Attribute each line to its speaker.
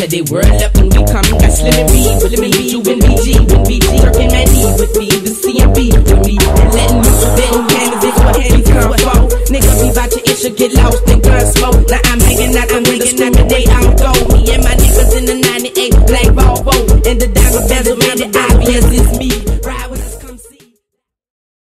Speaker 1: they whirl up and we come. Got Slim and B with me, you and BG, with BG, Turkin and E with me, the CMB with me, and letting loose the betting candidates for handies come for. Nigga be bout your issue, get lost and gun smoke. Now I'm hanging out, I'm with the discriminate, I'm go. Me and my niggas in the 98 black Volvo, and the diamond bezel made it obvious it's me.